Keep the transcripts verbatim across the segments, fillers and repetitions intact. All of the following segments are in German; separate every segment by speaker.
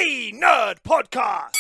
Speaker 1: Three-Nerd Podcast.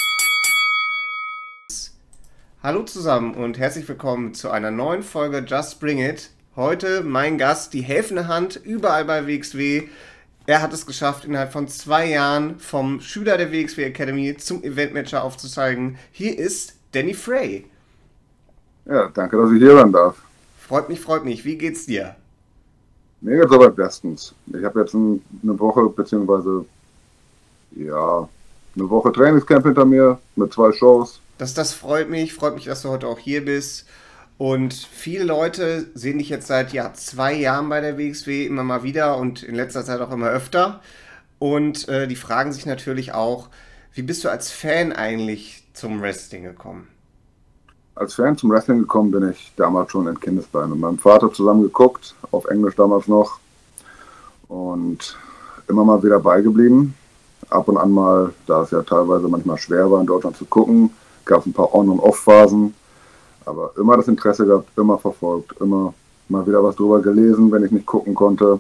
Speaker 2: Hallo zusammen und herzlich willkommen zu einer neuen Folge Just Bring It. Heute mein Gast, die helfende Hand überall bei W X W. Er hat es geschafft, innerhalb von zwei Jahren vom Schüler der W X W Academy zum Eventmanager aufzusteigen. Hier ist Danny Frey.
Speaker 3: Ja, danke, dass ich hier sein darf.
Speaker 2: Freut mich, freut mich. Wie geht's dir?
Speaker 3: Mir geht's aber bestens. Ich habe jetzt ein, eine Woche, beziehungsweise, ja, eine Woche Trainingscamp hinter mir mit zwei Shows.
Speaker 2: Das, das freut mich. Freut mich, dass du heute auch hier bist. Und viele Leute sehen dich jetzt seit ja, zwei Jahren bei der W X W immer mal wieder und in letzter Zeit auch immer öfter. Und äh, die fragen sich natürlich auch, wie bist du als Fan eigentlich zum Wrestling gekommen?
Speaker 3: Als Fan zum Wrestling gekommen bin ich damals schon in Kindesbeinen. Mit meinem Vater zusammen geguckt, auf Englisch damals noch. Und immer mal wieder beigeblieben. Ab und an mal, da es ja teilweise manchmal schwer war in Deutschland zu gucken, gab es ein paar On- und Off-Phasen. Aber immer das Interesse gehabt, immer verfolgt, immer mal wieder was drüber gelesen, wenn ich nicht gucken konnte.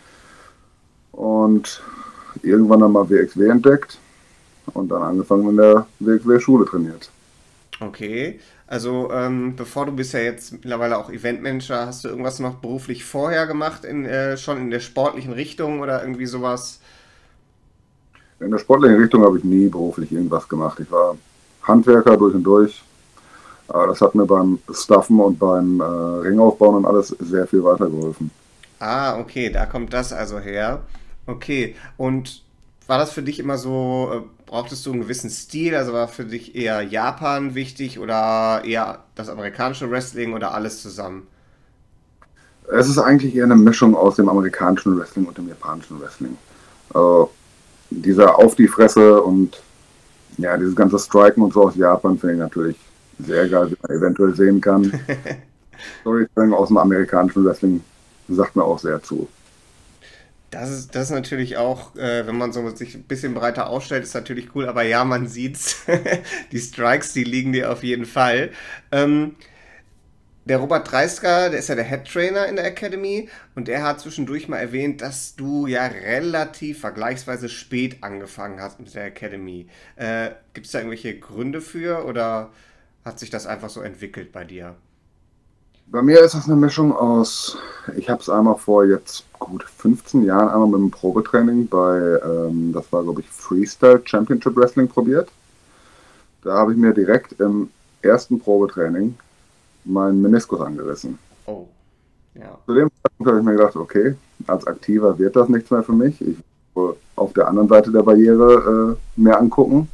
Speaker 3: Und irgendwann dann mal W X W entdeckt und dann angefangen in der W X W-Schule trainiert.
Speaker 2: Okay, also ähm, bevor du bist ja jetzt mittlerweile auch Eventmanager, hast du irgendwas noch beruflich vorher gemacht, in, äh, schon in der sportlichen Richtung oder irgendwie sowas?
Speaker 3: In der sportlichen Richtung habe ich nie beruflich irgendwas gemacht. Ich war Handwerker durch und durch. Aber das hat mir beim Staffen und beim äh, Ringaufbauen und alles sehr viel weitergeholfen.
Speaker 2: Ah, okay, da kommt das also her. Okay, und war das für dich immer so, äh, brauchtest du einen gewissen Stil? Also war für dich eher Japan wichtig oder eher das amerikanische Wrestling oder alles zusammen?
Speaker 3: Es ist eigentlich eher eine Mischung aus dem amerikanischen Wrestling und dem japanischen Wrestling. Also dieser Auf die Fresse und ja, dieses ganze Striken und so aus Japan finde ich natürlich sehr geil, wie man eventuell sehen kann. Storytelling aus dem amerikanischen Wrestling sagt mir auch sehr zu.
Speaker 2: Das ist, das ist natürlich auch, äh, wenn man so sich ein bisschen breiter aufstellt, ist natürlich cool, aber ja, man sieht's. Die Strikes, die liegen dir auf jeden Fall. Ähm, der Robert Dreisker, der ist ja der Head Trainer in der Academy und der hat zwischendurch mal erwähnt, dass du ja relativ vergleichsweise spät angefangen hast mit der Academy. Äh, Gibt es da irgendwelche Gründe für oder hat sich das einfach so entwickelt bei dir?
Speaker 3: Bei mir ist das eine Mischung aus, ich habe es einmal vor jetzt gut fünfzehn Jahren einmal mit einem Probetraining bei, ähm, das war glaube ich Freestyle Championship Wrestling probiert. Da habe ich mir direkt im ersten Probetraining meinen Meniskus angerissen.
Speaker 2: Oh, ja.
Speaker 3: Zu dem Zeitpunkt habe ich mir gedacht, okay, als Aktiver wird das nichts mehr für mich. Ich will auf der anderen Seite der Barriere äh, mehr angucken.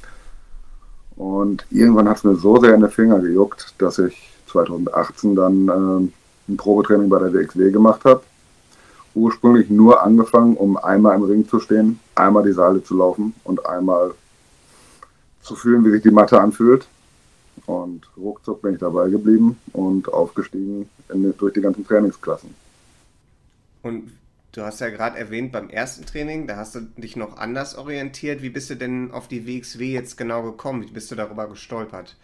Speaker 3: Und irgendwann hat es mir so sehr in die Finger gejuckt, dass ich zweitausendachtzehn dann äh, ein Probetraining bei der W X W gemacht habe. Ursprünglich nur angefangen, um einmal im Ring zu stehen, einmal die Seile zu laufen und einmal zu fühlen, wie sich die Matte anfühlt. Und ruckzuck bin ich dabei geblieben und aufgestiegen in, durch die ganzen Trainingsklassen.
Speaker 2: Und du hast ja gerade erwähnt, beim ersten Training, da hast du dich noch anders orientiert. Wie bist du denn auf die W X W jetzt genau gekommen? Wie bist du darüber gestolpert?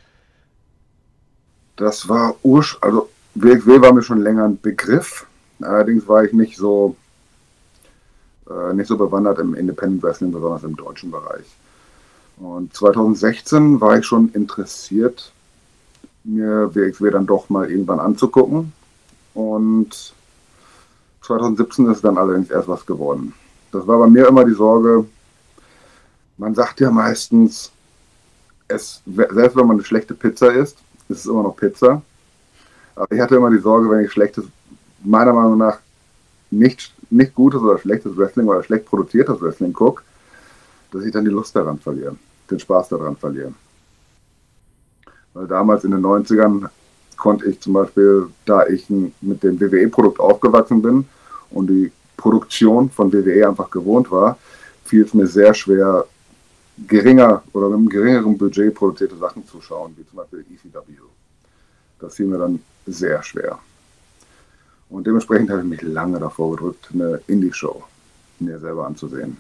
Speaker 3: Das war ursch, also W X W war mir schon länger ein Begriff. Allerdings war ich nicht so, äh, nicht so bewandert im Independent Wrestling, besonders im deutschen Bereich. Und zweitausendsechzehn war ich schon interessiert, mir W X W dann doch mal irgendwann anzugucken. Und zweitausendsiebzehn ist dann allerdings erst was geworden. Das war bei mir immer die Sorge, man sagt ja meistens, es, selbst wenn man eine schlechte Pizza isst, ist es immer noch Pizza. Aber ich hatte immer die Sorge, wenn ich schlechtes, meiner Meinung nach nicht, nicht gutes oder schlechtes Wrestling oder schlecht produziertes Wrestling gucke, dass ich dann die Lust daran verliere, den Spaß daran verliere. Weil damals in den neunzigern konnte ich zum Beispiel, da ich mit dem W W E-Produkt aufgewachsen bin und die Produktion von W W E einfach gewohnt war, fiel es mir sehr schwer, geringer oder mit einem geringeren Budget produzierte Sachen zu schauen, wie zum Beispiel E C W. Das fiel mir dann sehr schwer. Und dementsprechend habe ich mich lange davor gedrückt, eine Indie-Show mir selber anzusehen.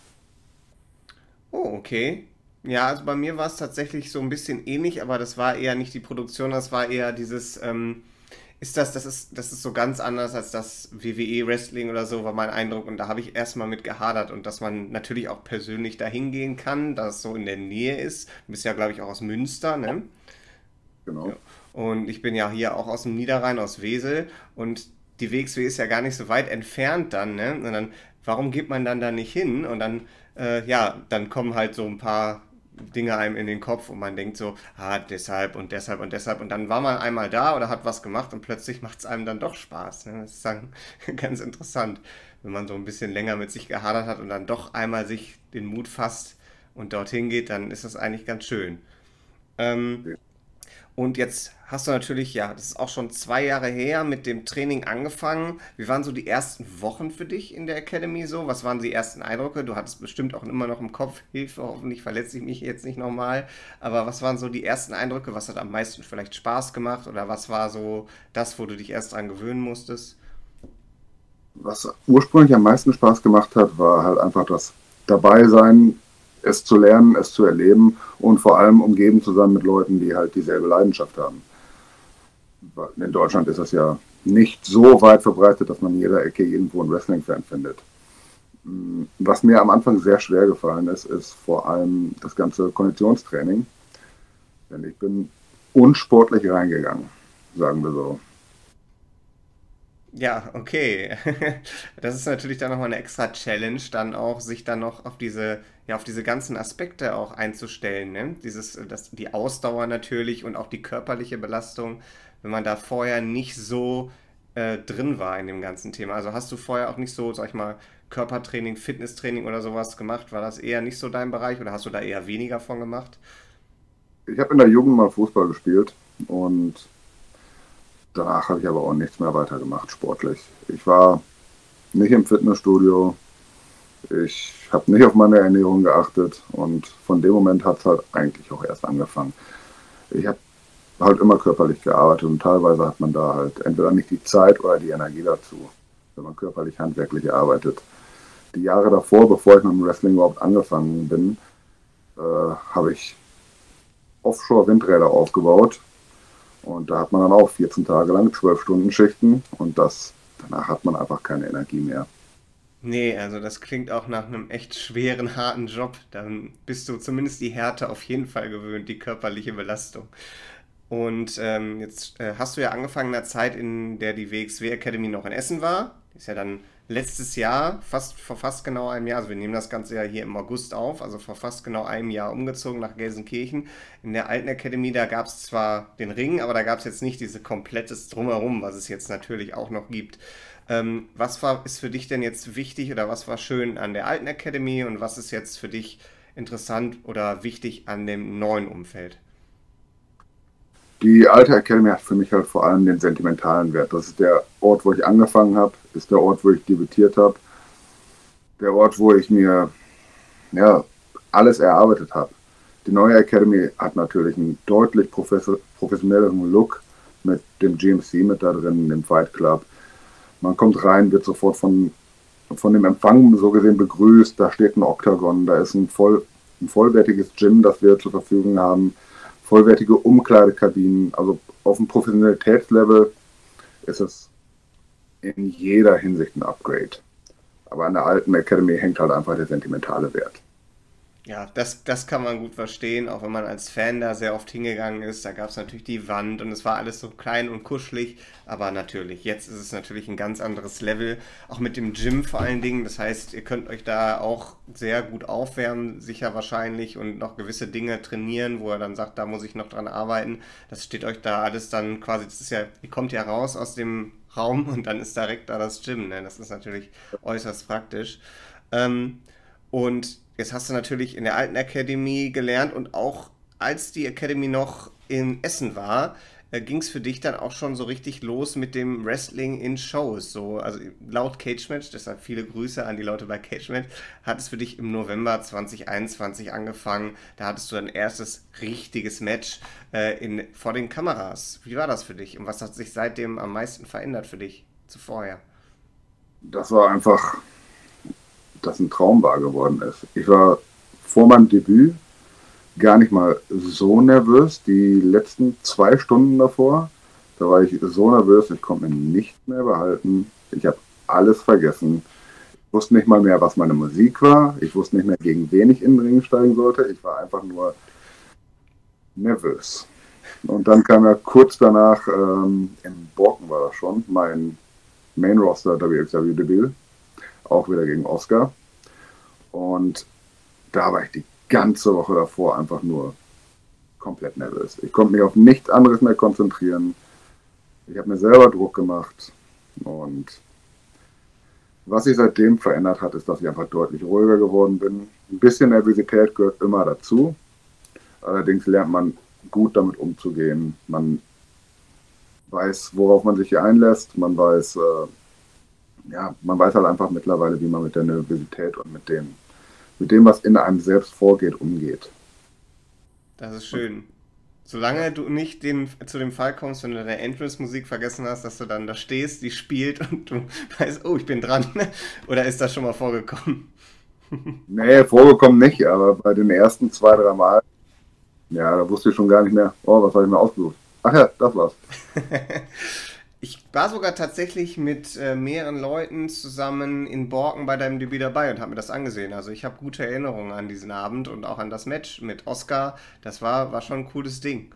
Speaker 2: Oh, okay. Ja, also bei mir war es tatsächlich so ein bisschen ähnlich, aber das war eher nicht die Produktion, das war eher dieses, ähm, ist das, das ist, das ist so ganz anders als das W W E-Wrestling oder so, war mein Eindruck. Und da habe ich erstmal mit gehadert. Und dass man natürlich auch persönlich dahin gehen kann, dass es so in der Nähe ist. Du bist ja, glaube ich, auch aus Münster, ne? Ja.
Speaker 3: Genau.
Speaker 2: Und ich bin ja hier auch aus dem Niederrhein, aus Wesel. Und die W X W ist ja gar nicht so weit entfernt dann, ne? Und dann, warum geht man dann da nicht hin? Und dann, äh, ja, dann kommen halt so ein paar Dinge einem in den Kopf und man denkt so, ah, deshalb und deshalb und deshalb. Und dann war man einmal da oder hat was gemacht und plötzlich macht es einem dann doch Spaß. Ne? Das ist dann ganz interessant, wenn man so ein bisschen länger mit sich gehadert hat und dann doch einmal sich den Mut fasst und dorthin geht, dann ist das eigentlich ganz schön. Ähm, und jetzt hast du natürlich, ja, das ist auch schon zwei Jahre her, mit dem Training angefangen. Wie waren so die ersten Wochen für dich in der Academy so? Was waren die ersten Eindrücke? Du hattest bestimmt auch immer noch im Kopf, Hilfe, hoffentlich verletze ich mich jetzt nicht nochmal. Aber was waren so die ersten Eindrücke? Was hat am meisten vielleicht Spaß gemacht? Oder was war so das, wo du dich erst dran gewöhnen musstest?
Speaker 3: Was ursprünglich am meisten Spaß gemacht hat, war halt einfach das Dabeisein, es zu lernen, es zu erleben und vor allem umgeben zu sein mit Leuten, die halt dieselbe Leidenschaft haben. In Deutschland ist das ja nicht so weit verbreitet, dass man in jeder Ecke irgendwo einen Wrestling-Fan findet. Was mir am Anfang sehr schwer gefallen ist, ist vor allem das ganze Konditionstraining. Denn ich bin unsportlich reingegangen, sagen wir so.
Speaker 2: Ja, okay. Das ist natürlich dann nochmal eine extra Challenge, dann auch sich dann noch auf diese, ja, auf diese ganzen Aspekte auch einzustellen, ne? Dieses, das, die Ausdauer natürlich und auch die körperliche Belastung, wenn man da vorher nicht so äh, drin war in dem ganzen Thema. Also hast du vorher auch nicht so, sag ich mal, Körpertraining, Fitnesstraining oder sowas gemacht? War das eher nicht so dein Bereich oder hast du da eher weniger von gemacht?
Speaker 3: Ich habe in der Jugend mal Fußball gespielt und danach habe ich aber auch nichts mehr weitergemacht, sportlich. Ich war nicht im Fitnessstudio, ich habe nicht auf meine Ernährung geachtet und von dem Moment hat es halt eigentlich auch erst angefangen. Ich habe halt immer körperlich gearbeitet und teilweise hat man da halt entweder nicht die Zeit oder die Energie dazu, wenn man körperlich handwerklich arbeitet. Die Jahre davor, bevor ich mit dem Wrestling überhaupt angefangen bin, äh, habe ich Offshore-Windräder aufgebaut. Und da hat man dann auch vierzehn Tage lang zwölf Stunden Schichten und das, danach hat man einfach keine Energie mehr.
Speaker 2: Nee, also das klingt auch nach einem echt schweren, harten Job. Dann bist du zumindest die Härte auf jeden Fall gewöhnt, die körperliche Belastung. Und ähm, jetzt äh, hast du ja angefangen in der Zeit, in der die W X W Academy noch in Essen war. Ist ja dann letztes Jahr, fast vor fast genau einem Jahr, also wir nehmen das Ganze ja hier im August auf, also vor fast genau einem Jahr umgezogen nach Gelsenkirchen. In der alten Academy, da gab es zwar den Ring, aber da gab es jetzt nicht diese komplettes Drumherum, was es jetzt natürlich auch noch gibt. Ähm, was war, ist für dich denn jetzt wichtig oder was war schön an der alten Academy und was ist jetzt für dich interessant oder wichtig an dem neuen Umfeld?
Speaker 3: Die alte Academy hat für mich halt vor allem den sentimentalen Wert. Das ist der Ort, wo ich angefangen habe, ist der Ort, wo ich debütiert habe, der Ort, wo ich mir ja, alles erarbeitet habe. Die neue Academy hat natürlich einen deutlich professionelleren Look mit dem G M C mit da drin, dem Fight Club. Man kommt rein, wird sofort von, von dem Empfang so gesehen begrüßt. Da steht ein Oktagon, da ist ein, voll, ein vollwertiges Gym, das wir zur Verfügung haben. Vollwertige Umkleidekabinen. Also auf dem Professionalitätslevel ist es in jeder Hinsicht ein Upgrade. Aber an der alten Academy hängt halt einfach der sentimentale Wert.
Speaker 2: Ja, das, das kann man gut verstehen, auch wenn man als Fan da sehr oft hingegangen ist. Da gab es natürlich die Wand und es war alles so klein und kuschelig. Aber natürlich, jetzt ist es natürlich ein ganz anderes Level. Auch mit dem Gym vor allen Dingen. Das heißt, ihr könnt euch da auch sehr gut aufwärmen, sicher wahrscheinlich, und noch gewisse Dinge trainieren, wo er dann sagt, da muss ich noch dran arbeiten. Das steht euch da alles dann quasi, das ist ja, ihr kommt ja raus aus dem Raum und dann ist direkt da das Gym. Ne? Das ist natürlich äußerst praktisch. Ähm, und jetzt hast du natürlich in der alten Academy gelernt und auch als die Academy noch in Essen war, äh, ging es für dich dann auch schon so richtig los mit dem Wrestling in Shows. So, also laut Cage Match, deshalb viele Grüße an die Leute bei Cage Match, hat es für dich im November zwanzig einundzwanzig angefangen. Da hattest du dein erstes richtiges Match äh, in, vor den Kameras. Wie war das für dich und was hat sich seitdem am meisten verändert für dich zuvorher?
Speaker 3: Das war einfach, dass ein Traum wahr geworden ist. Ich war vor meinem Debüt gar nicht mal so nervös. Die letzten zwei Stunden davor, Da war ich so nervös, ich konnte mich nicht mehr behalten. Ich habe alles vergessen. Ich wusste nicht mal mehr, was meine Musik war. Ich wusste nicht mehr, gegen wen ich in den Ring steigen sollte. Ich war einfach nur nervös. Und dann kam ja kurz danach, ähm, in Borken war das schon, mein Main-Roster W X W-Debüt. Auch wieder gegen Oscar. Und da war ich die ganze Woche davor einfach nur komplett nervös. Ich konnte mich auf nichts anderes mehr konzentrieren. Ich habe mir selber Druck gemacht. Und was sich seitdem verändert hat, ist, dass ich einfach deutlich ruhiger geworden bin. Ein bisschen Nervosität gehört immer dazu. Allerdings lernt man gut damit umzugehen. Man weiß, worauf man sich hier einlässt. Man weiß, äh, ja, man weiß halt einfach mittlerweile, wie man mit der Nervosität und mit dem, mit dem, was in einem selbst vorgeht, umgeht.
Speaker 2: Das ist schön. Solange du nicht den, zu dem Fall kommst, wenn du deine Entrance-Musik vergessen hast, dass du dann da stehst, die spielt und du weißt, oh, ich bin dran. Oder ist das schon mal vorgekommen?
Speaker 3: Nee, vorgekommen nicht, aber bei den ersten zwei, drei Mal, ja, da wusste ich schon gar nicht mehr, oh, was habe ich mir ausgesucht? Ach ja, das war's.
Speaker 2: Ich war sogar tatsächlich mit äh, mehreren Leuten zusammen in Borken bei deinem Debüt dabei und habe mir das angesehen. Also ich habe gute Erinnerungen an diesen Abend und auch an das Match mit Oscar. Das war, war schon ein cooles Ding.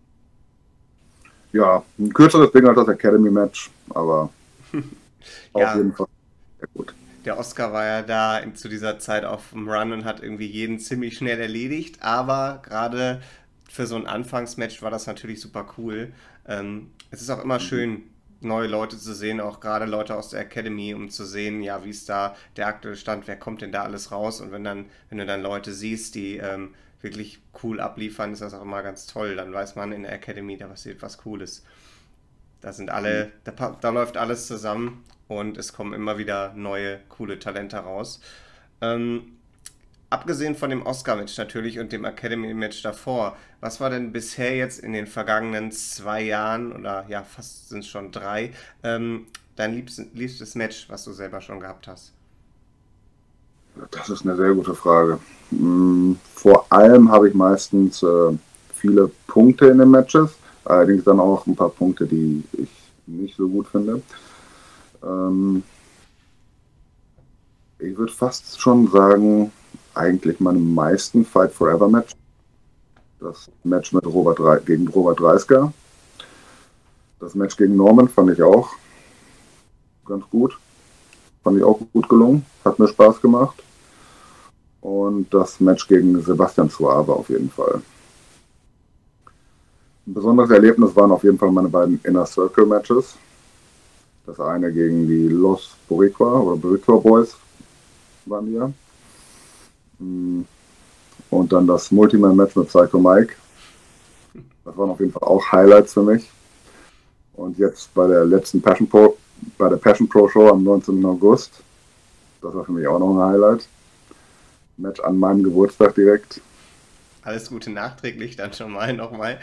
Speaker 3: Ja, ein kürzeres Ding als das Academy-Match, aber
Speaker 2: ja,
Speaker 3: auf jeden Fall sehr gut.
Speaker 2: Der Oscar war ja da in, zu dieser Zeit auf dem Run und hat irgendwie jeden ziemlich schnell erledigt. Aber gerade für so ein Anfangsmatch war das natürlich super cool. Ähm, es ist auch immer schön, neue Leute zu sehen, auch gerade Leute aus der Academy, um zu sehen, ja, wie ist da der aktuelle Stand, wer kommt denn da alles raus, und wenn dann, wenn du dann Leute siehst, die ähm, wirklich cool abliefern, ist das auch immer ganz toll, dann weiß man, in der Academy, da passiert was Cooles. Da sind alle, da, da läuft alles zusammen und es kommen immer wieder neue, coole Talente raus. Ähm, Abgesehen von dem Oscar-Match natürlich und dem Academy-Match davor, was war denn bisher jetzt in den vergangenen zwei Jahren, oder ja, fast sind es schon drei, ähm, dein liebstes, liebstes Match, was du selber schon gehabt hast?
Speaker 3: Das ist eine sehr gute Frage. Vor allem habe ich meistens äh, viele Punkte in den Matches, allerdings dann auch ein paar Punkte, die ich nicht so gut finde. Ähm, ich würde fast schon sagen, eigentlich meine meisten Fight Forever Match. Das Match mit Robert Re- gegen Robert Dreisker. Das Match gegen Norman fand ich auch ganz gut. Fand ich auch gut gelungen. Hat mir Spaß gemacht. Und das Match gegen Sebastian Suave auf jeden Fall. Ein besonderes Erlebnis waren auf jeden Fall meine beiden Inner Circle Matches. Das eine gegen die Los Boricua oder Boricua Boys waren die ja. Und dann das Multiman-Match mit Psycho Mike. Das waren auf jeden Fall auch Highlights für mich. Und jetzt bei der letzten Passion Pro, bei der Passion Pro Show am neunzehnten August. Das war für mich auch noch ein Highlight. Match an meinem Geburtstag direkt.
Speaker 2: Alles Gute nachträglich dann schon mal nochmal.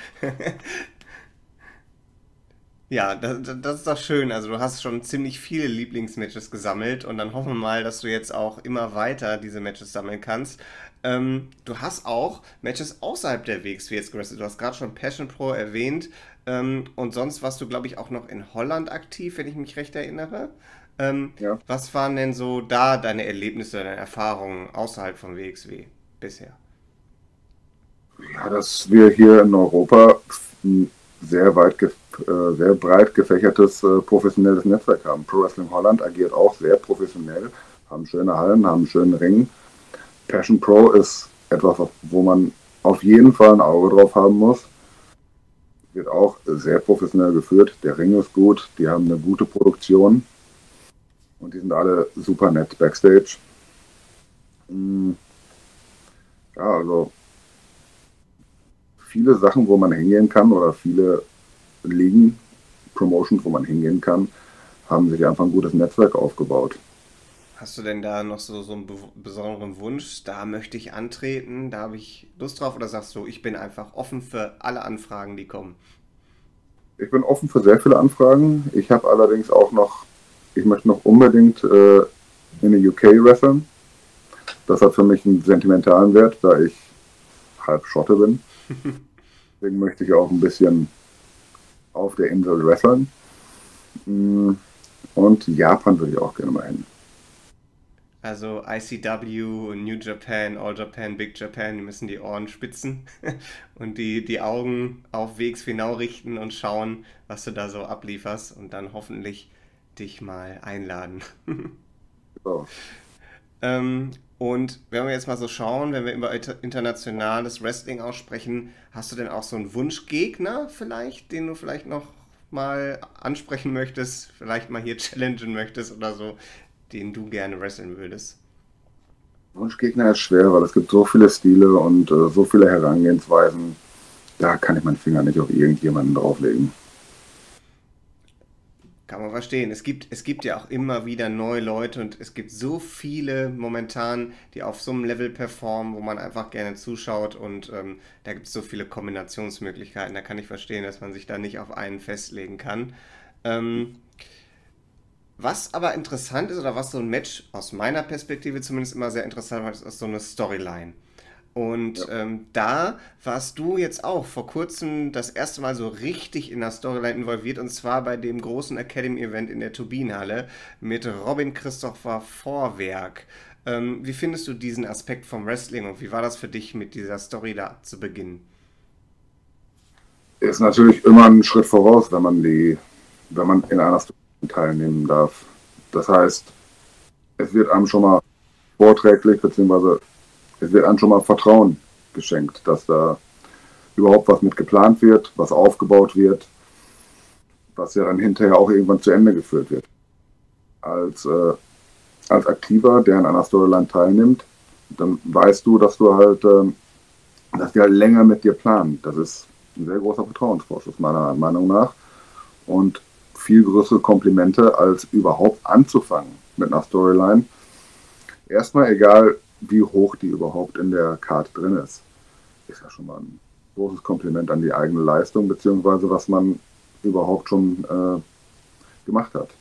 Speaker 2: Ja, das, das ist doch schön. Also du hast schon ziemlich viele Lieblingsmatches gesammelt und dann hoffen wir mal, dass du jetzt auch immer weiter diese Matches sammeln kannst. Ähm, du hast auch Matches außerhalb der W X W jetzt gewrestelt. Du hast gerade schon Passion Pro erwähnt, ähm, und sonst warst du, glaube ich, auch noch in Holland aktiv, wenn ich mich recht erinnere. Ähm,
Speaker 3: Ja.
Speaker 2: Was waren denn so da deine Erlebnisse, deine Erfahrungen außerhalb von W X W bisher?
Speaker 3: Ja, dass wir hier in Europa ein sehr weit, ge- äh, sehr breit gefächertes äh, professionelles Netzwerk haben. Pro Wrestling Holland agiert auch sehr professionell, haben schöne Hallen, haben einen schönen Ring. Passion Pro ist etwas, wo man auf jeden Fall ein Auge drauf haben muss. Wird auch sehr professionell geführt. Der Ring ist gut, die haben eine gute Produktion und die sind alle super nett backstage. Mm, Ja, also viele Sachen, wo man hingehen kann, oder viele Ligen, Promotions, wo man hingehen kann, haben sich einfach ein gutes Netzwerk aufgebaut.
Speaker 2: Hast du denn da noch so, so einen be besonderen Wunsch? Da möchte ich antreten, da habe ich Lust drauf, oder sagst du, ich bin einfach offen für alle Anfragen, die kommen?
Speaker 3: Ich bin offen für sehr viele Anfragen. Ich habe allerdings auch noch, ich möchte noch unbedingt äh, in der U K wresteln. Das hat für mich einen sentimentalen Wert, da ich halb Schotte bin. Deswegen möchte ich auch ein bisschen auf der Insel wresteln. Und Japan würde ich auch gerne mal hin.
Speaker 2: Also I C W, New Japan, All Japan, Big Japan, die müssen die Ohren spitzen und die, die Augen auf W X W Now richten und schauen, was du da so ablieferst und dann hoffentlich dich mal einladen.
Speaker 3: So.
Speaker 2: ähm, und wenn wir jetzt mal so schauen, wenn wir über internationales Wrestling aussprechen, hast du denn auch so einen Wunschgegner vielleicht, den du vielleicht noch mal ansprechen möchtest, vielleicht mal hier challengen möchtest oder so, den du gerne wresteln würdest?
Speaker 3: Wunschgegner ist schwer, weil es gibt so viele Stile und äh, so viele Herangehensweisen. Da kann ich meinen Finger nicht auf irgendjemanden drauflegen.
Speaker 2: Kann man verstehen. Es gibt, es gibt ja auch immer wieder neue Leute und es gibt so viele momentan, die auf so einem Level performen, wo man einfach gerne zuschaut und ähm, da gibt es so viele Kombinationsmöglichkeiten. Da kann ich verstehen, dass man sich da nicht auf einen festlegen kann. Ähm, Was aber interessant ist, oder was so ein Match aus meiner Perspektive zumindest immer sehr interessant war, ist so eine Storyline. Und
Speaker 3: Ja.
Speaker 2: ähm, da warst du jetzt auch vor kurzem das erste Mal so richtig in der Storyline involviert, und zwar bei dem großen Academy-Event in der Turbinenhalle mit Robin Christopher Vorwerk. Ähm, wie findest du diesen Aspekt vom Wrestling und wie war das für dich, mit dieser Story da zu beginnen?
Speaker 3: Ist natürlich immer ein Schritt voraus, wenn man die, wenn man in einer Story teilnehmen darf. Das heißt, es wird einem schon mal vorträglich, beziehungsweise es wird einem schon mal Vertrauen geschenkt, dass da überhaupt was mit geplant wird, was aufgebaut wird, was ja dann hinterher auch irgendwann zu Ende geführt wird. Als, äh, als Aktiver, der an einer Storyline teilnimmt, dann weißt du, dass du halt, äh, dass die halt länger mit dir planen. Das ist ein sehr großer Vertrauensvorschuss, meiner Meinung nach. Und viel größere Komplimente, als überhaupt anzufangen mit einer Storyline. Erstmal egal, wie hoch die überhaupt in der Karte drin ist. Ist ja schon mal ein großes Kompliment an die eigene Leistung, beziehungsweise was man überhaupt schon äh, gemacht hat.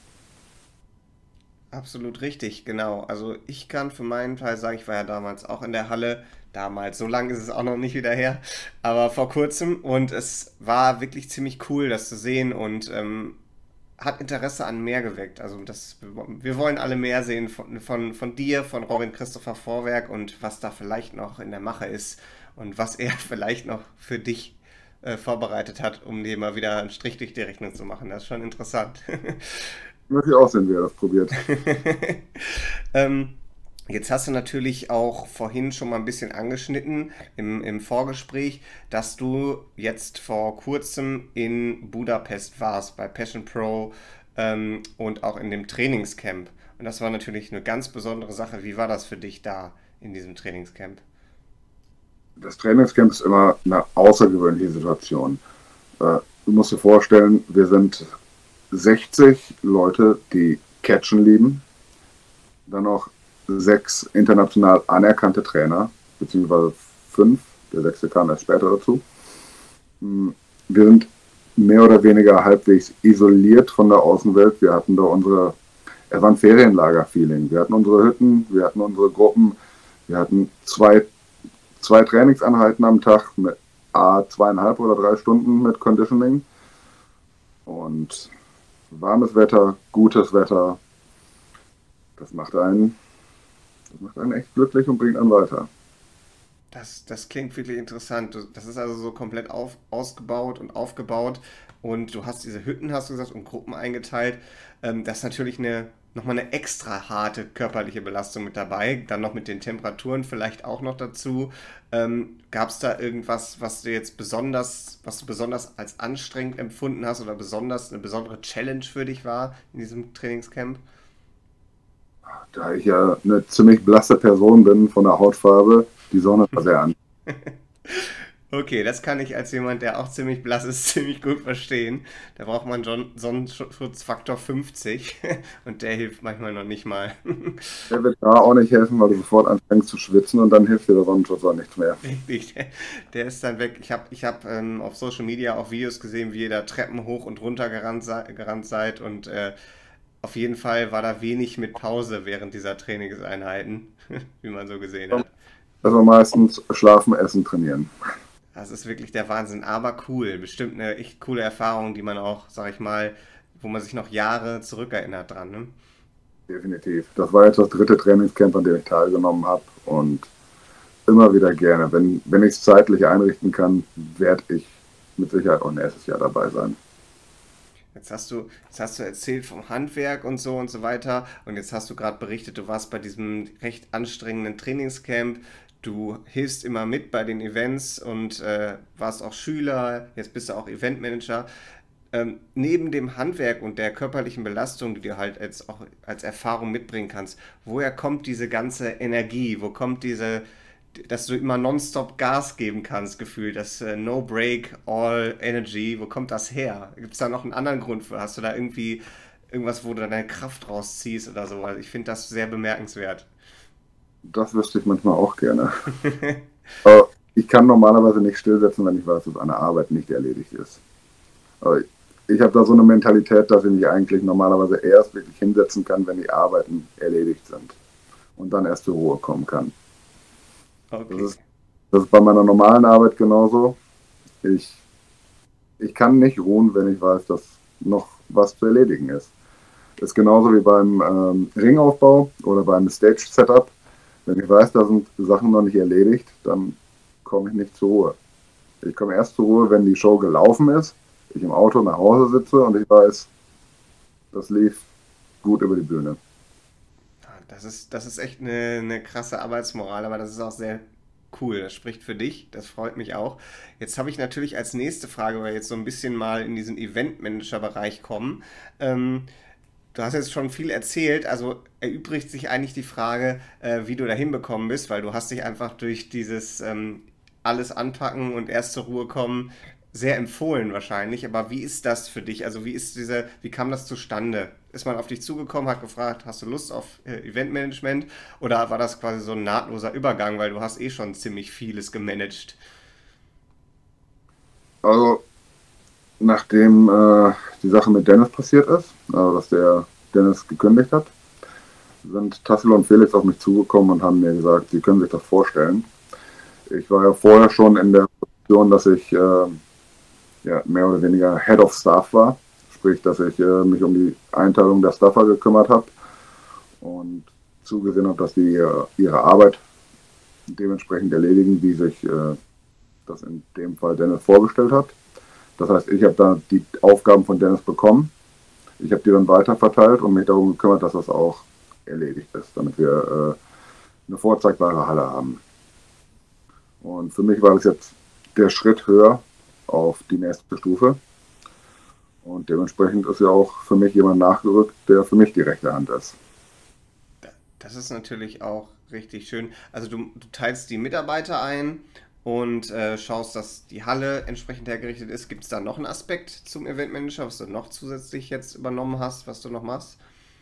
Speaker 2: Absolut richtig, genau. Also ich kann für meinen Teil sagen, ich war ja damals auch in der Halle. Damals, so lange ist es auch noch nicht wieder her, aber vor kurzem. Und es war wirklich ziemlich cool, das zu sehen und ähm, hat Interesse an mehr geweckt. Also das, wir wollen alle mehr sehen von, von, von dir, von Robin Christopher Vorwerk und was da vielleicht noch in der Mache ist und was er vielleicht noch für dich äh, vorbereitet hat, um dir mal wieder einen Strich durch die Rechnung zu machen. Das ist schon interessant.
Speaker 3: Möchte ich auch sehen, wie er das probiert.
Speaker 2: ähm, Jetzt hast du natürlich auch vorhin schon mal ein bisschen angeschnitten im, im Vorgespräch, dass du jetzt vor kurzem in Budapest warst, bei Passion Pro ähm, und auch in dem Trainingscamp. Und das war natürlich eine ganz besondere Sache. Wie war das für dich da in diesem Trainingscamp?
Speaker 3: Das Trainingscamp ist immer eine außergewöhnliche Situation. Äh, du musst dir vorstellen, wir sind sechzig Leute, die Catchen lieben, dann noch sechs international anerkannte Trainer, beziehungsweise fünf, der sechste kam erst später dazu. Wir sind mehr oder weniger halbwegs isoliert von der Außenwelt. Wir hatten da unsere, es war ein Ferienlager-Feeling. Wir hatten unsere Hütten, wir hatten unsere Gruppen, wir hatten zwei, zwei Trainingseinheiten am Tag mit a zweieinhalb oder drei Stunden mit Conditioning und warmes Wetter, gutes Wetter. Das macht einen Das macht einen echt glücklich und bringt einen weiter.
Speaker 2: Das, das klingt wirklich interessant. Du- Das ist also so komplett auf, ausgebaut und aufgebaut und du hast diese Hütten, hast du gesagt, und Gruppen eingeteilt. Ähm, das ist natürlich eine, nochmal eine extra harte körperliche Belastung mit dabei. Dann noch mit den Temperaturen vielleicht auch noch dazu. Ähm, gab es da irgendwas, was du jetzt besonders, was du besonders als anstrengend empfunden hast oder besonders eine besondere Challenge für dich war in diesem Trainingscamp?
Speaker 3: Da ich ja eine ziemlich blasse Person bin von der Hautfarbe, die Sonne war sehr an.
Speaker 2: Okay, das kann ich als jemand, der auch ziemlich blass ist, ziemlich gut verstehen. Da braucht man Son- Sonnenschutzfaktor fünfzig und der hilft manchmal noch nicht mal.
Speaker 3: Der wird da auch nicht helfen, weil du sofort anfängst zu schwitzen und dann hilft dir der Sonnenschutz auch nichts mehr.
Speaker 2: Richtig, der, der ist dann weg. Ich habe ich hab, ähm, auf Social Media auch Videos gesehen, wie ihr da Treppen hoch und runter gerannt, sei, gerannt seid und äh, auf jeden Fall war da wenig mit Pause während dieser Trainingseinheiten, wie man so gesehen hat.
Speaker 3: Also meistens schlafen, essen, trainieren.
Speaker 2: Das ist wirklich der Wahnsinn, aber cool. Bestimmt eine echt coole Erfahrung, die man auch, sag ich mal, wo man sich noch Jahre zurückerinnert dran, ne?
Speaker 3: Definitiv. Das war jetzt das dritte Trainingscamp, an dem ich teilgenommen habe und immer wieder gerne. Wenn, wenn ich es zeitlich einrichten kann, werde ich mit Sicherheit auch nächstes Jahr dabei sein.
Speaker 2: Jetzt hast du, jetzt hast du erzählt vom Handwerk und so und so weiter. Und jetzt hast du gerade berichtet, du warst bei diesem recht anstrengenden Trainingscamp. Du hilfst immer mit bei den Events und äh, warst auch Schüler. Jetzt bist du auch Eventmanager. Ähm, neben dem Handwerk und der körperlichen Belastung, die du halt als, auch als Erfahrung mitbringen kannst, woher kommt diese ganze Energie? Wo kommt diese, dass du immer nonstop Gas geben kannst, gefühlt, das äh, No Break, All Energy, wo kommt das her? Gibt es da noch einen anderen Grund für? Hast du da irgendwie irgendwas, wo du deine Kraft rausziehst oder so? Also ich finde das sehr bemerkenswert.
Speaker 3: Das wüsste ich manchmal auch gerne. Aber ich kann normalerweise nicht stillsetzen, wenn ich weiß, dass eine Arbeit nicht erledigt ist. Aber ich, ich habe da so eine Mentalität, dass ich mich eigentlich normalerweise erst wirklich hinsetzen kann, wenn die Arbeiten erledigt sind. Und dann erst zur Ruhe kommen kann. Das
Speaker 2: Okay.
Speaker 3: ist, das ist bei meiner normalen Arbeit genauso. Ich, ich kann nicht ruhen, wenn ich weiß, dass noch was zu erledigen ist. Ist genauso wie beim ähm, Ringaufbau oder beim Stage-Setup. Wenn ich weiß, da sind Sachen noch nicht erledigt, dann komme ich nicht zur Ruhe. Ich komme erst zur Ruhe, wenn die Show gelaufen ist, ich im Auto nach Hause sitze und ich weiß, das lief gut über die Bühne.
Speaker 2: Das ist, das ist echt eine, eine krasse Arbeitsmoral, aber das ist auch sehr cool. Das spricht für dich, das freut mich auch. Jetzt habe ich natürlich als nächste Frage, weil wir jetzt so ein bisschen mal in diesen Eventmanager-Bereich kommen. Ähm, Du hast jetzt schon viel erzählt, also erübrigt sich eigentlich die Frage, äh, wie du da hinbekommen bist, weil du hast dich einfach durch dieses ähm, alles anpacken und erst zur Ruhe kommen sehr empfohlen wahrscheinlich. Aber wie ist das für dich? Also wie ist diese, wie kam das zustande? Ist man auf dich zugekommen, hat gefragt, hast du Lust auf äh, Eventmanagement? Oder war das quasi so ein nahtloser Übergang, weil du hast eh schon ziemlich vieles gemanagt?
Speaker 3: Also, nachdem äh, die Sache mit Dennis passiert ist, also dass der Dennis gekündigt hat, sind Tassilo und Felix auf mich zugekommen und haben mir gesagt, sie können sich das vorstellen. Ich war ja vorher schon in der Position, dass ich äh, ja, mehr oder weniger Head of Staff war, sprich, dass ich äh, mich um die Einteilung der Staffer gekümmert habe und zugesehen habe, dass die äh, ihre Arbeit dementsprechend erledigen, wie sich äh, das in dem Fall Dennis vorgestellt hat. Das heißt, ich habe da die Aufgaben von Dennis bekommen. Ich habe die dann weiterverteilt und mich darum gekümmert, dass das auch erledigt ist, damit wir äh, eine vorzeigbare Halle haben. Und für mich war das jetzt der Schritt höher auf die nächste Stufe. Und dementsprechend ist ja auch für mich jemand nachgerückt, der für mich die rechte Hand ist.
Speaker 2: Das ist natürlich auch richtig schön. Also du, du teilst die Mitarbeiter ein und äh, schaust, dass die Halle entsprechend hergerichtet ist. Gibt es da noch einen Aspekt zum Eventmanager, was du noch zusätzlich jetzt übernommen hast, was du noch machst?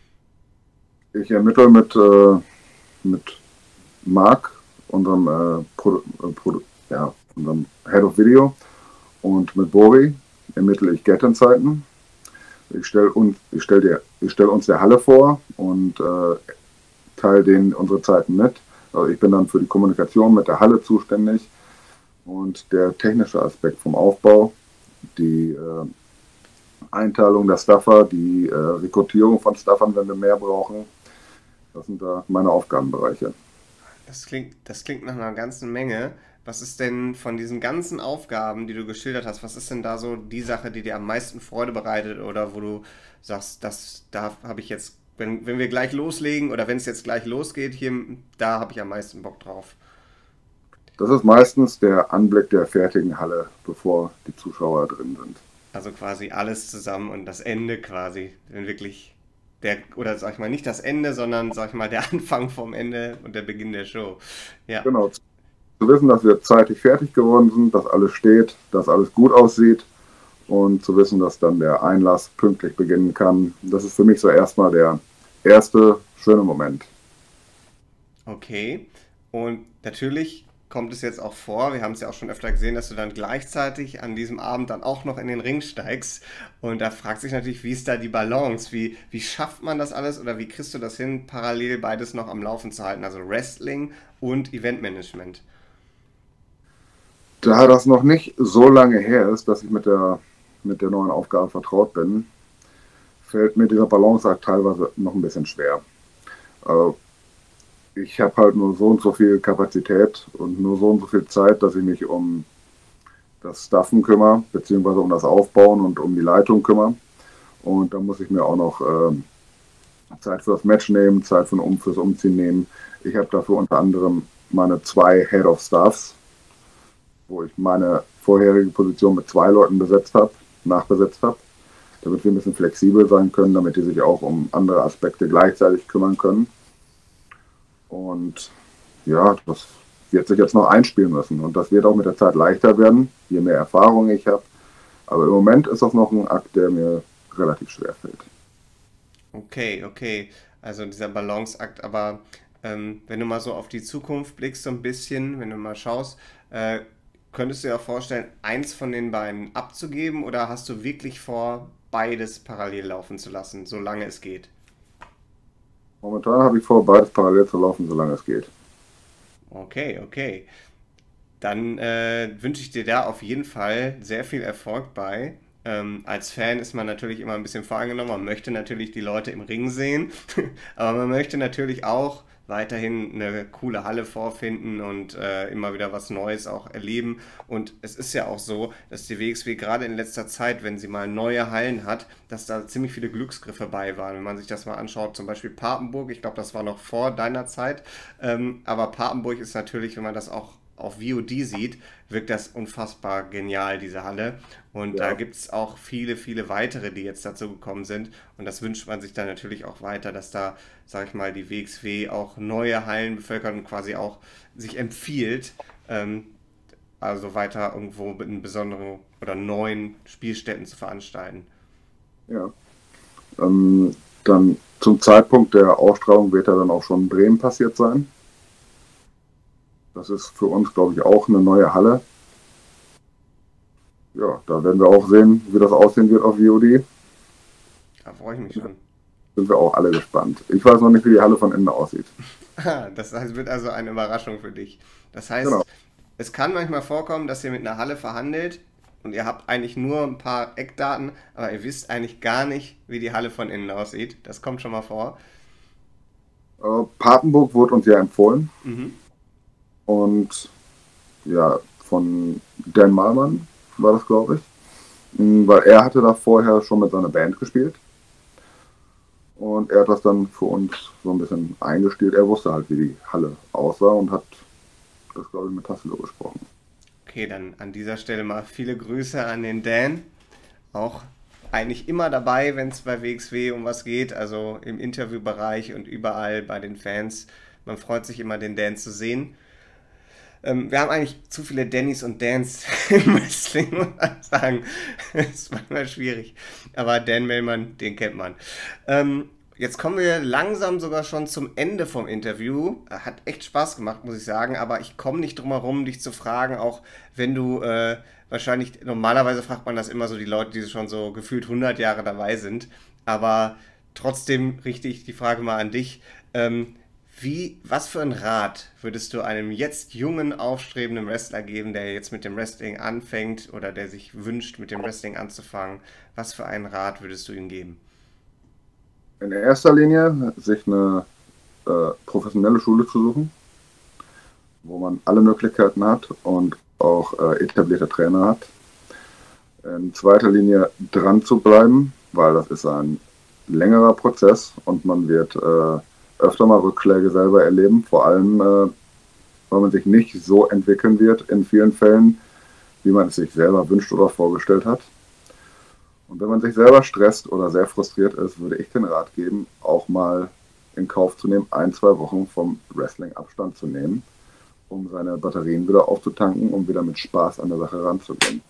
Speaker 3: Ich ermittle mit, äh, mit Marc, unserem, äh, Produ äh, Produ ja, unserem Head of Video, und mit Bori ermittle ich Get-In-Zeiten. Ich stelle uns, ich stell dir, ich stell uns der Halle vor und äh, teile denen unsere Zeiten mit. Also ich bin dann für die Kommunikation mit der Halle zuständig und der technische Aspekt vom Aufbau, die äh, Einteilung der Staffer, die äh, Rekrutierung von Staffern, wenn wir mehr brauchen. Das sind da meine Aufgabenbereiche.
Speaker 2: Das klingt, das klingt nach einer ganzen Menge. Was ist denn von diesen ganzen Aufgaben, die du geschildert hast, was ist denn da so die Sache, die dir am meisten Freude bereitet oder wo du sagst, das, da habe ich jetzt, wenn, wenn wir gleich loslegen oder wenn es jetzt gleich losgeht, hier, da habe ich am meisten Bock drauf.
Speaker 3: Das ist meistens der Anblick der fertigen Halle, bevor die Zuschauer drin sind.
Speaker 2: Also quasi alles zusammen und das Ende quasi, wenn wirklich der, oder sag ich mal, nicht das Ende, sondern sag ich mal der Anfang vom Ende und der Beginn der Show. Ja,
Speaker 3: Genau, zu wissen, dass wir zeitig fertig geworden sind, dass alles steht, dass alles gut aussieht und zu wissen, dass dann der Einlass pünktlich beginnen kann. Das ist für mich so erstmal der erste schöne Moment.
Speaker 2: okay. Und natürlich kommt es jetzt auch vor, wir haben es ja auch schon öfter gesehen, dass du dann gleichzeitig an diesem Abend dann auch noch in den Ring steigst. Und da fragt sich natürlich, wie ist da die Balance? Wie, wie schafft man das alles oder wie kriegst du das hin, parallel beides noch am Laufen zu halten? Also Wrestling und Eventmanagement.
Speaker 3: Da das noch nicht so lange her ist, dass ich mit der, mit der neuen Aufgabe vertraut bin, fällt mir dieser Balanceakt teilweise noch ein bisschen schwer. Äh, ich habe halt nur so und so viel Kapazität und nur so und so viel Zeit, dass ich mich um das Staffen kümmere, beziehungsweise um das Aufbauen und um die Leitung kümmere. Und da muss ich mir auch noch ähm, Zeit für das Match nehmen, Zeit für ein um, fürs Umziehen nehmen. Ich habe dafür unter anderem meine zwei Head of Staffs, wo ich meine vorherige Position mit zwei Leuten besetzt habe, nachbesetzt habe, damit wir ein bisschen flexibel sein können, damit die sich auch um andere Aspekte gleichzeitig kümmern können. Und ja, das wird sich jetzt noch einspielen müssen. Und das wird auch mit der Zeit leichter werden, je mehr Erfahrung ich habe. Aber im Moment ist das noch ein Akt, der mir relativ schwer fällt.
Speaker 2: Okay, okay. Also dieser Balanceakt, aber ähm, wenn du mal so auf die Zukunft blickst, so ein bisschen, wenn du mal schaust, äh, könntest du dir auch vorstellen, eins von den beiden abzugeben oder hast du wirklich vor, beides parallel laufen zu lassen, solange es geht?
Speaker 3: Momentan habe ich vor, beides parallel zu laufen, solange es geht.
Speaker 2: Okay, okay. Dann äh, wünsche ich dir da auf jeden Fall sehr viel Erfolg bei. Ähm, als Fan ist man natürlich immer ein bisschen voreingenommen. Man möchte natürlich die Leute im Ring sehen, aber man möchte natürlich auch weiterhin eine coole Halle vorfinden und äh, immer wieder was Neues auch erleben. Und es ist ja auch so, dass die W X W gerade in letzter Zeit, wenn sie mal neue Hallen hat, dass da ziemlich viele Glücksgriffe bei waren. Wenn man sich das mal anschaut, zum Beispiel Papenburg, ich glaube, das war noch vor deiner Zeit. Ähm, aber Papenburg ist natürlich, wenn man das auch auf V O D sieht, wirkt das unfassbar genial, diese Halle. Und da
Speaker 3: Ja,
Speaker 2: gibt es auch viele, viele weitere, die jetzt dazu gekommen sind. Und das wünscht man sich dann natürlich auch weiter, dass da, sag ich mal, die W X W auch neue Hallen bevölkert und quasi auch sich empfiehlt, ähm, also weiter irgendwo in besonderen oder neuen Spielstätten zu veranstalten.
Speaker 3: ja. Ähm, dann zum Zeitpunkt der Ausstrahlung wird ja dann auch schon in Bremen passiert sein. Das ist für uns, glaube ich, auch eine neue Halle. Ja, da werden wir auch sehen, wie das aussehen wird auf V O D.
Speaker 2: Da freue ich mich schon.
Speaker 3: Sind wir auch alle gespannt. Ich weiß noch nicht, wie die Halle von innen aussieht.
Speaker 2: Ah, das heißt, wird also eine Überraschung für dich. Das
Speaker 3: Genau.
Speaker 2: heißt, es kann manchmal vorkommen, dass ihr mit einer Halle verhandelt und ihr habt eigentlich nur ein paar Eckdaten, aber ihr wisst eigentlich gar nicht, wie die Halle von innen aussieht. Das kommt schon mal vor.
Speaker 3: Äh, Papenburg wurde uns ja empfohlen
Speaker 2: Mhm.
Speaker 3: und ja, von Dan Malmann war das, glaube ich. Mm, Weil er hatte da vorher schon mit seiner Band gespielt und er hat das dann für uns so ein bisschen eingestellt. Er wusste halt, wie die Halle aussah und hat das, glaube ich, mit Tassilo besprochen.
Speaker 2: Okay, dann an dieser Stelle mal viele Grüße an den Dan. Auch eigentlich immer dabei, wenn es bei W X W um was geht, also im Interviewbereich und überall bei den Fans. Man freut sich immer, den Dan zu sehen. Ähm, wir haben eigentlich zu viele Dannys und Dans im Wrestling, muss man sagen. Das ist manchmal schwierig. Aber Dan Mellmann, den kennt man. Ähm, jetzt kommen wir langsam sogar schon zum Ende vom Interview. Hat echt Spaß gemacht, muss ich sagen. Aber ich komme nicht drum herum, dich zu fragen, auch wenn du äh, wahrscheinlich, normalerweise fragt man das immer so die Leute, die schon so gefühlt hundert Jahre dabei sind. Aber trotzdem richte ich die Frage mal an dich. Ähm, wie, was für einen Rat würdest du einem jetzt jungen, aufstrebenden Wrestler geben, der jetzt mit dem Wrestling anfängt oder der sich wünscht, mit dem Wrestling anzufangen? Was für einen Rat würdest du ihm geben?
Speaker 3: In erster Linie sich eine äh, professionelle Schule zu suchen, wo man alle Möglichkeiten hat und auch äh, etablierte Trainer hat. In zweiter Linie dran zu bleiben, weil das ist ein längerer Prozess und man wird äh, öfter mal Rückschläge selber erleben, vor allem äh, weil man sich nicht so entwickeln wird in vielen Fällen, wie man es sich selber wünscht oder vorgestellt hat. Und wenn man sich selber stresst oder sehr frustriert ist, würde ich den Rat geben, auch mal in Kauf zu nehmen, ein, zwei Wochen vom Wrestling Abstand zu nehmen, um seine Batterien wieder aufzutanken, um wieder mit Spaß an der Sache ranzugehen.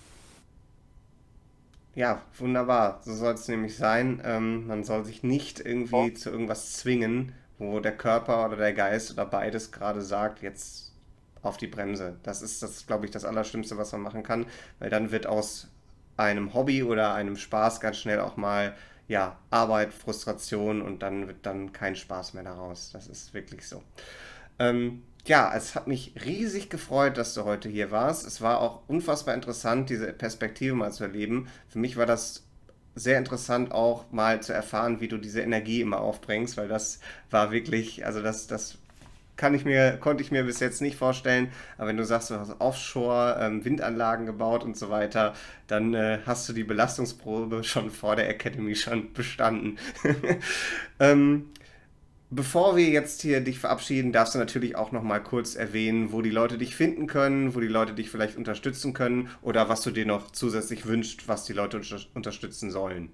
Speaker 2: Ja, wunderbar. So soll es nämlich sein. Ähm, man soll sich nicht irgendwie zu irgendwas zwingen, wo der Körper oder der Geist oder beides gerade sagt, jetzt auf die Bremse. Das ist das, glaube ich, das Allerschlimmste, was man machen kann, weil dann wird aus einem Hobby oder einem Spaß ganz schnell auch mal, ja, Arbeit, Frustration und dann wird dann kein Spaß mehr daraus. Das ist wirklich so. Ähm, ja, es hat mich riesig gefreut, dass du heute hier warst. Es war auch unfassbar interessant, diese Perspektive mal zu erleben. Für mich war das sehr interessant auch mal zu erfahren, wie du diese Energie immer aufbringst, weil das war wirklich, also das, das kann ich mir, konnte ich mir bis jetzt nicht vorstellen. Aber wenn du sagst, du hast Offshore, ähm, Windanlagen gebaut und so weiter, dann äh, hast du die Belastungsprobe schon vor der Academy schon bestanden. ähm, Bevor wir jetzt hier dich verabschieden, darfst du natürlich auch noch mal kurz erwähnen, wo die Leute dich finden können, wo die Leute dich vielleicht unterstützen können oder was du dir noch zusätzlich wünschst, was die Leute unter unterstützen sollen.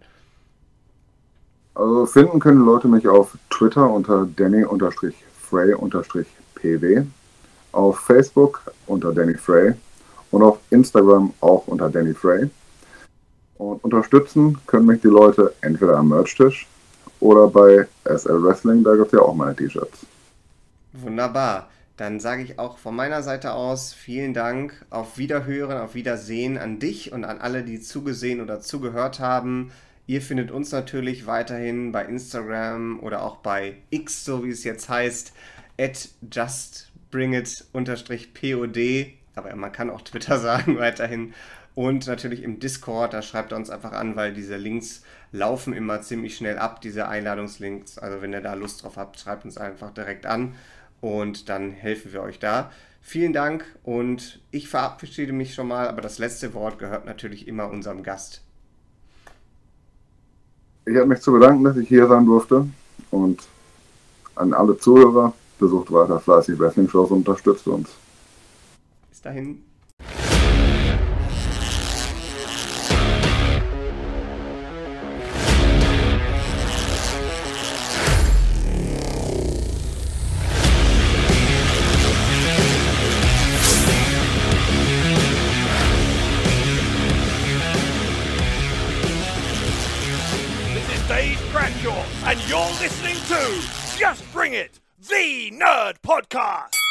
Speaker 3: Also finden können Leute mich auf Twitter unter Danny-Frey-P W, auf Facebook unter Danny Frey und auf Instagram auch unter Danny Frey. Und unterstützen können mich die Leute entweder am Merch-Tisch oder bei S L Wrestling, da gibt es ja auch meine T-Shirts.
Speaker 2: Wunderbar. Dann sage ich auch von meiner Seite aus vielen Dank, auf Wiederhören, auf Wiedersehen an dich und an alle, die zugesehen oder zugehört haben. Ihr findet uns natürlich weiterhin bei Instagram oder auch bei X, so wie es jetzt heißt, at justbringit-pod, aber man kann auch Twitter sagen weiterhin. Und natürlich im Discord, da schreibt er uns einfach an, weil diese Links laufen immer ziemlich schnell ab, diese Einladungslinks. Also wenn ihr da Lust drauf habt, schreibt uns einfach direkt an und dann helfen wir euch da. Vielen Dank und ich verabschiede mich schon mal, aber das letzte Wort gehört natürlich immer unserem Gast.
Speaker 3: Ich habe mich zu bedanken, dass ich hier sein durfte und an alle Zuhörer, besucht weiter fleißig Wrestling-Shows und unterstützt uns.
Speaker 2: Bis dahin.
Speaker 1: And you're listening to Just Bring It, the Nerd Podcast.